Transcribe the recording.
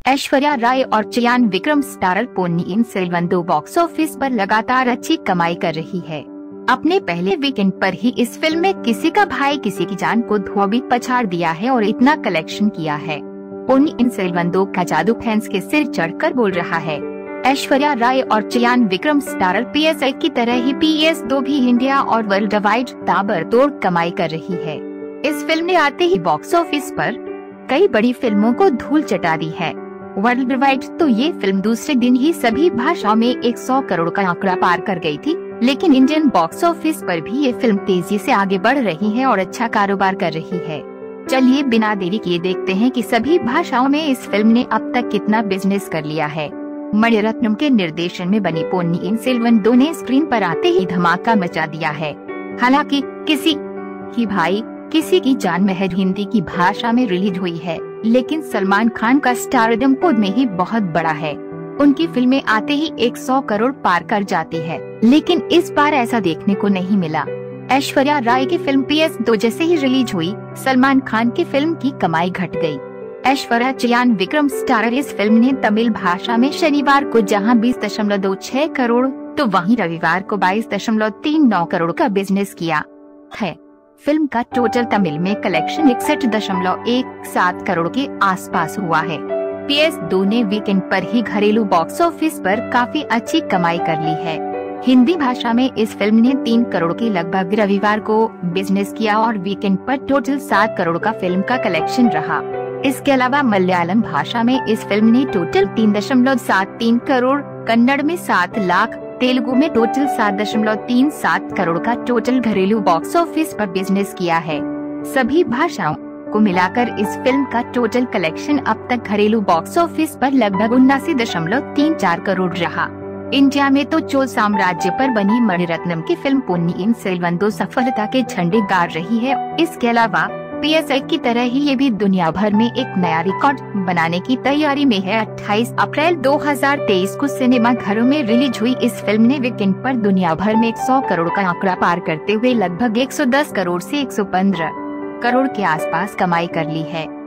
ऐश्वर्या राय और Chiyaan Vikram starrer Ponniyin Selvan 2 box office पर लगातार अच्छी कमाई कर रही है। अपने पहले वीकेंड पर ही इस फिल्म में किसी का भाई किसी की जान को धोबी पछाड़ दिया है और इतना कलेक्शन किया है। पोन्नियिन सेल्वन 2 का जादू फैंस के सिर चढ़कर बोल रहा है। ऐश्वर्या राय और चियान विक्रम स्टारर PS1 की तरह ही PS2 भी इंडिया और वर्ल्ड वाइड ताबड़तोड़ कमाई कर रही है। इस फिल्म ने आते ही बॉक्स ऑफिस पर कई बड़ी फिल्मों को धूल चटा दी है। वर्ल्ड वाइड तो ये फिल्म दूसरे दिन ही सभी भाषाओं में 100 करोड़ का आंकड़ा पार कर गई थी, लेकिन इंडियन बॉक्स ऑफिस पर भी ये फिल्म तेजी से आगे बढ़ रही है और अच्छा कारोबार कर रही है। चलिए बिना देरी किए देखते हैं कि सभी भाषाओं में इस फिल्म ने अब तक कितना बिजनेस कर लिया है। मणिरत्नम के निर्देशन में बनी पोन्नियिन सेल्वन 2 ने स्क्रीन पर आते ही धमाका मचा दिया है। हालांकि किसी की भाई किसी की जान महज हिंदी की भाषा में रिलीज हुई है, लेकिन सलमान खान का स्टारडम खुद में ही बहुत बड़ा है। उनकी फिल्में आते ही 100 करोड़ पार कर जाती है, लेकिन इस बार ऐसा देखने को नहीं मिला। ऐश्वर्या राय की फिल्म PS2 जैसे ही रिलीज हुई, सलमान खान की फिल्म की कमाई घट गई। ऐश्वर्या चियान विक्रम स्टारर इस फिल्म ने तमिल भाषा में शनिवार को जहां 20.26 करोड़ तो वहीं रविवार को 22.39 करोड़ का बिजनेस किया है। फिल्म का टोटल तमिल में कलेक्शन 61.17 करोड़ के आसपास हुआ है। PS2 ने वीकेंड पर ही घरेलू बॉक्स ऑफिस पर काफी अच्छी कमाई कर ली है। हिंदी भाषा में इस फिल्म ने 3 करोड़ के लगभग रविवार को बिजनेस किया और वीकेंड पर टोटल 7 करोड़ का फिल्म का कलेक्शन रहा। इसके अलावा मलयालम भाषा में इस फिल्म ने टोटल 3.73 करोड़, कन्नड़ में 7 लाख, तेलुगु में टोटल 7.37 करोड़ का टोटल घरेलू बॉक्स ऑफिस पर बिजनेस किया है। सभी भाषाओं को मिलाकर इस फिल्म का टोटल कलेक्शन अब तक घरेलू बॉक्स ऑफिस पर लगभग 79.34 करोड़ रहा। इंडिया में तो चोल साम्राज्य पर बनी मणिरत्नम की फिल्म पोन्नियिन सेल्वन 2 सफलता के झंडे गाड़ रही है। इसके अलावा PS1 की तरह ही ये भी दुनिया भर में एक नया रिकॉर्ड बनाने की तैयारी में है। 28 अप्रैल 2023 को सिनेमा घरों में रिलीज हुई इस फिल्म ने वीकेंड पर दुनिया भर में 100 करोड़ का आंकड़ा पार करते हुए लगभग 110 करोड़ से 115 करोड़ के आसपास कमाई कर ली है।